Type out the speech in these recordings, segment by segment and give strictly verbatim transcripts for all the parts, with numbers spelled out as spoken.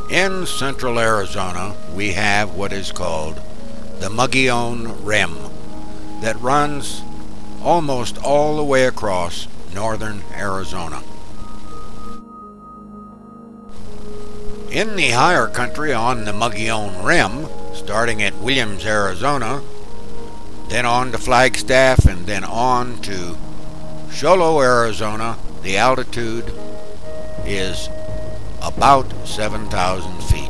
In central Arizona, we have what is called the Mogollon Rim that runs almost all the way across northern Arizona. In the higher country on the Mogollon Rim, starting at Williams, Arizona, then on to Flagstaff, and then on to Show Low, Arizona, the altitude is about seven thousand feet.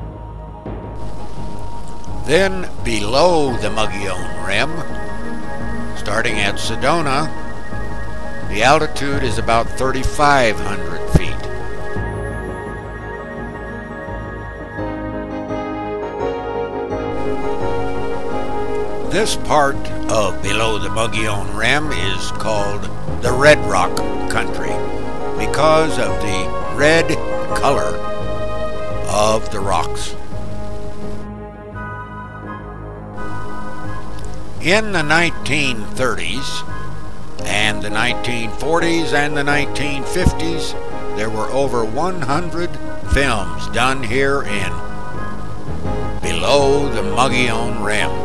Then below the Mogollon Rim, starting at Sedona, the altitude is about thirty-five hundred feet. This part of below the Mogollon Rim is called the Red Rock Country because of the red color of the rocks. In the nineteen thirties and the nineteen forties and the nineteen fifties, there were over one hundred films done here in below the Mogollon Rim.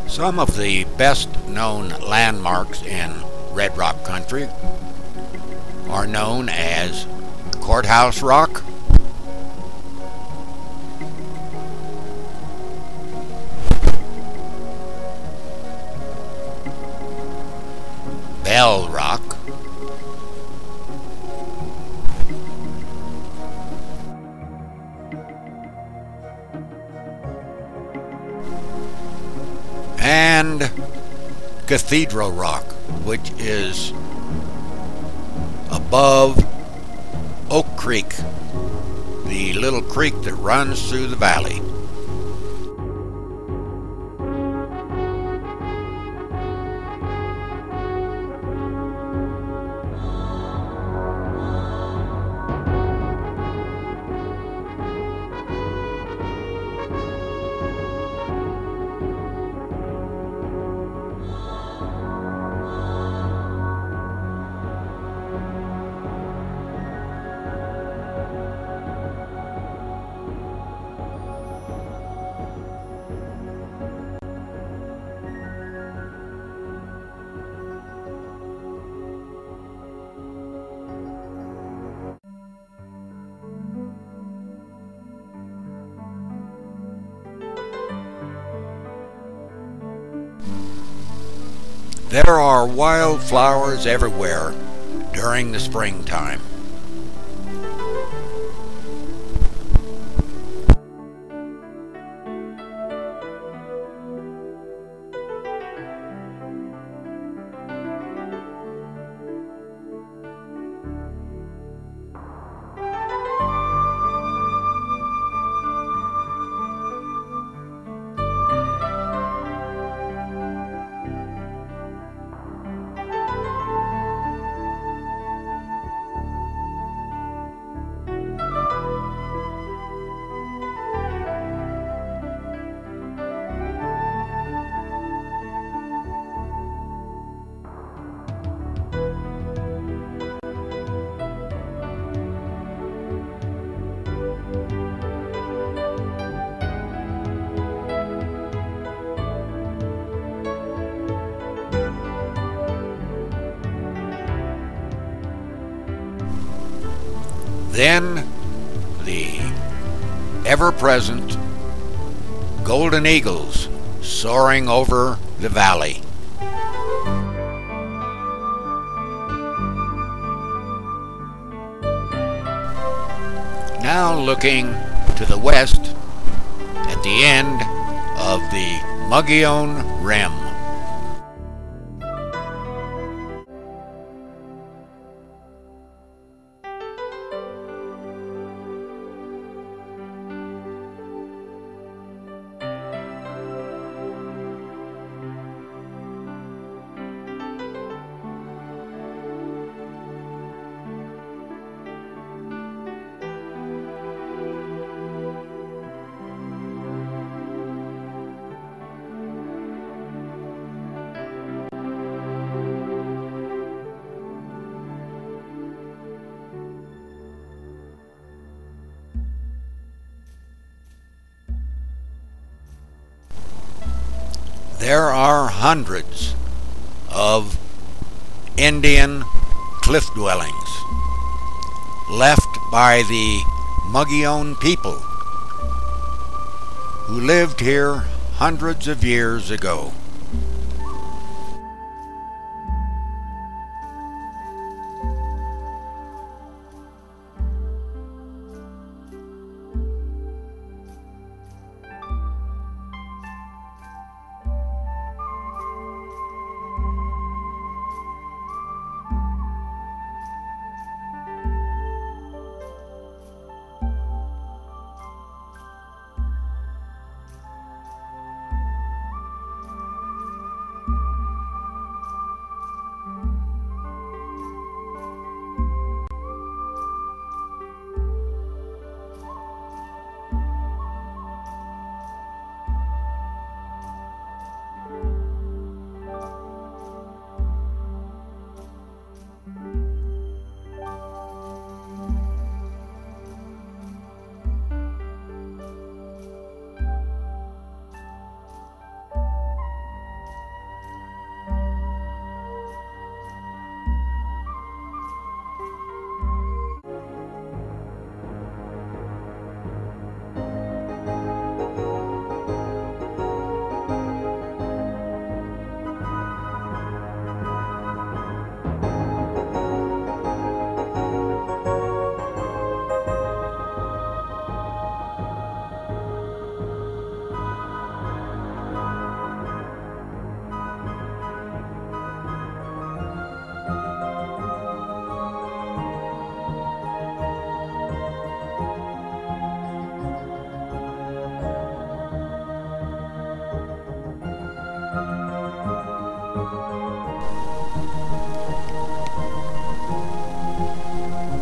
Some of the best known landmarks in Red Rock Country are known as Courthouse Rock, Bell Rock, and Cathedral Rock, which is above Oak Creek, the little creek that runs through the valley. There are wildflowers everywhere during the springtime. Then the ever-present golden eagles soaring over the valley. Now looking to the west at the end of the Mogollon Rim. There are hundreds of Indian cliff dwellings left by the Mogollon people who lived here hundreds of years ago.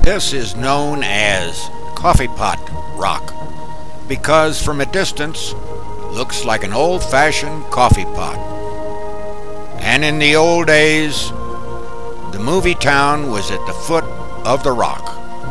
This is known as Coffee Pot Rock because from a distance looks like an old-fashioned coffee pot. And in the old days, the movie town was at the foot of the rock.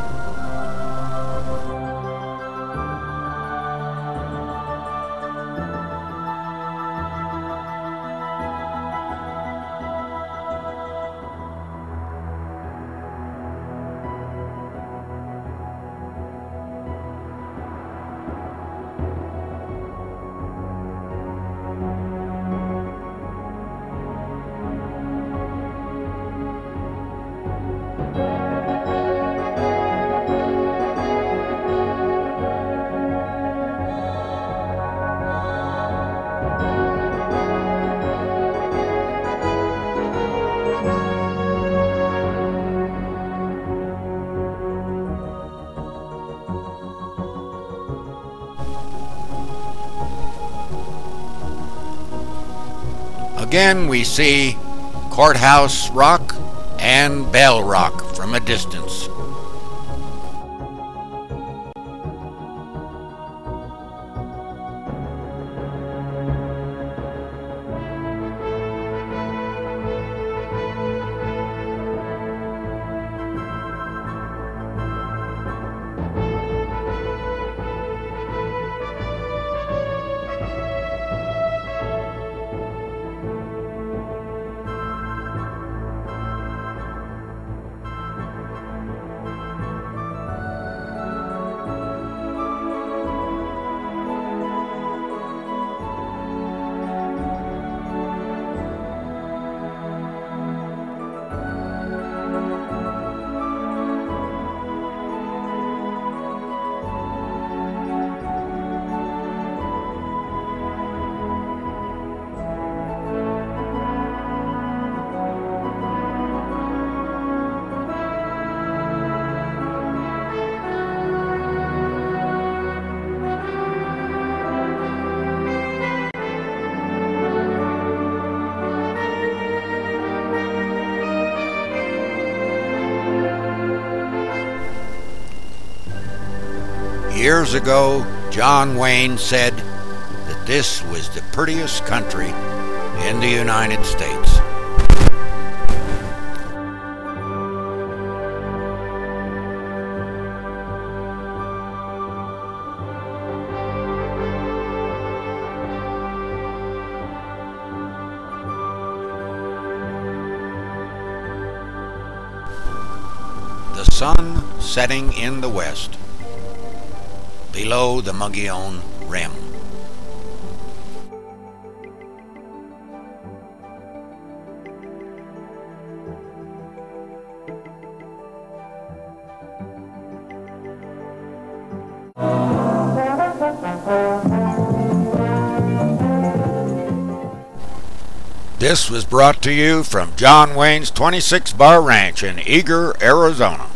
Again, we see Courthouse Rock and Bell Rock from a distance. Years ago, John Wayne said that this was the prettiest country in the United States. The sun setting in the west, below the Mogollon Rim. This was brought to you from John Wayne's twenty-six bar Ranch in Eagar, Arizona.